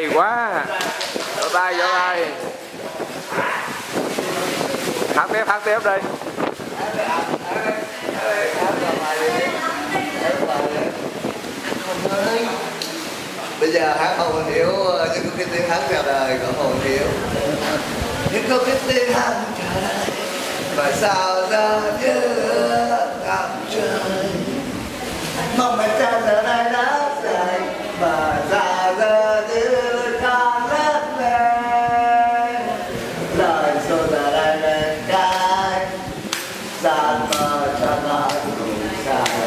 quá. Vỗ tay vỗ tay. Hát tiếp đi. Bây giờ hát Hồ Hiếu những cái tiếng hát chào đời của Hồ Hiếu. Những câu cái tiếng hát chào đời và sao ra như ngắm trời. Mong mẹ cha giờ đây đã dậy và ra giờ như con lớn lên. Lời xuân giờ đây lên cánh gian mơ cho con cùng say.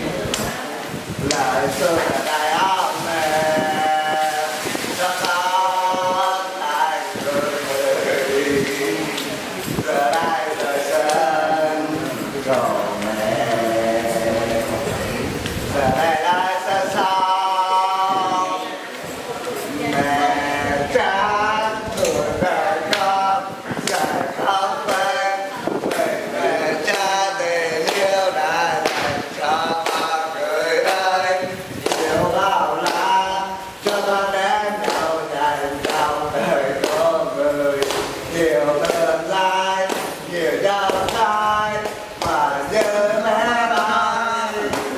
Lời xuân giờ đây áo mẹ cho con lại cười. Giờ đây đời sân cầu mẹ. Giờ đây lại xa xa mẹ cha tuổi đời con dạy không quen mẹ cha để yêu đã dành cho mọi người ơi yêu bao la cho con đến đâu dành trong đời của người nhiều tương lai nhiều giao thay mà như mẹ nói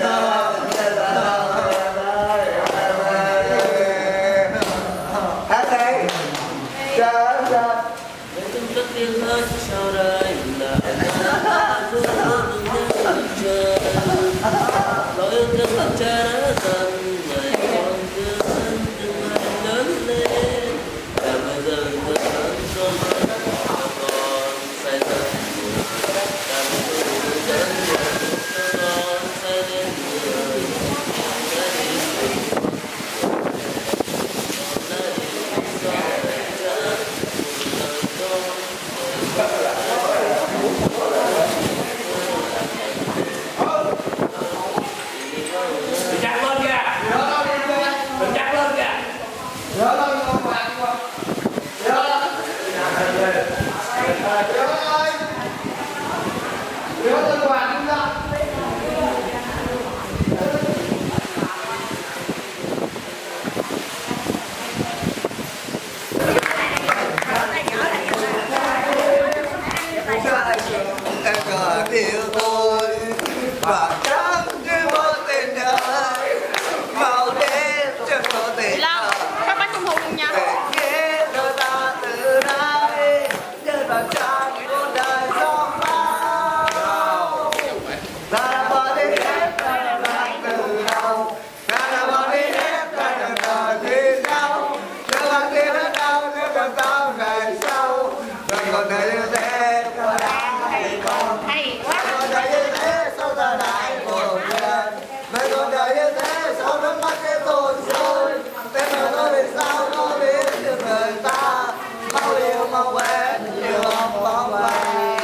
hát đi cha cha Từng cất tiếng hát sau đây là trời nỗi yêu thương của cha đã dần ngày con cứ từng ngày lớn lên và bây giờ tôi lớn cho con say dần càng lớn dần cho con say lên người em còn yêu tôi và chắc như vô tình đời màu đen chẳng có tình Long, các bánh trung thu luôn nha. để nghe đôi ta từ nay nhân vào trang cuộc đời gió bao ta đã bỏ đi hết ta đã lại từ đầu ta đã bỏ đi hết ta đã đợi thì nhau chưa là khi đến đâu nếu còn tao ngày sau đời còn đời như thế có đáng hay không Hay quá. còn đời như thế sao ta lại buồn lên vậy còn đời như thế sao nước mắt cái tổn rồi tên là tôi vì sao có biết được người ta mau yêu mau quên yêu không bỏ quay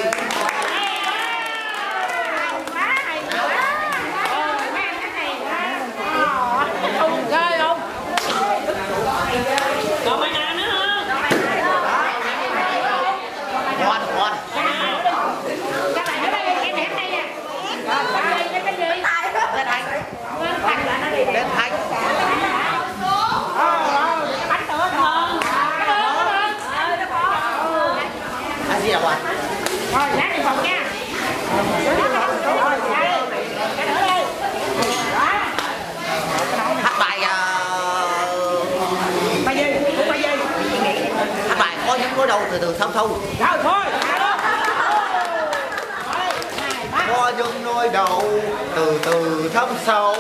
Ghê không? còn mấy ngày nữa hả? ngoan ngoan Các bạn ở đây em hát đây nè. Đây cái gì? Lên Thành. Lên Thành là nó đi đến thành bánh tựa thơm. anh gì là ngoan Rồi, lát đi phòng nha. Rồi, cái nữa đi. Đó. hát bài Bài gì? Cũng bài gì? hát bài có những có đầu từ từ sâu sâu Rồi thôi. có những nỗi đầu từ từ thâm sâu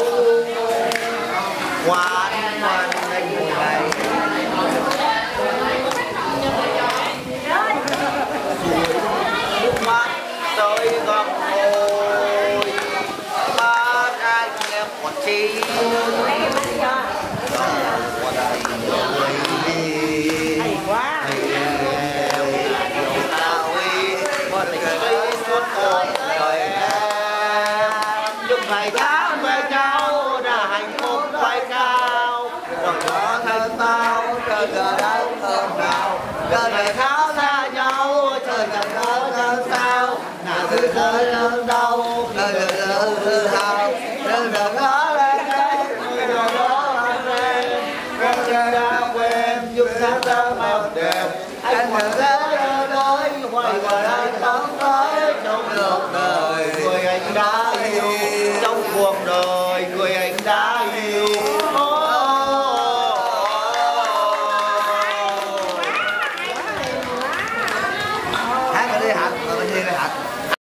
ngoan ngoan anh mùi này nước mắt rơi góc môi mắt anh em còn chi Hay quá. ngày tháng về nhau là hạnh phúc bay cao rồi có thân tao trời giờ đâu hôm nào giờ này tháo xa nhau trời chẳng có thân sao nào thế giới hơn đâu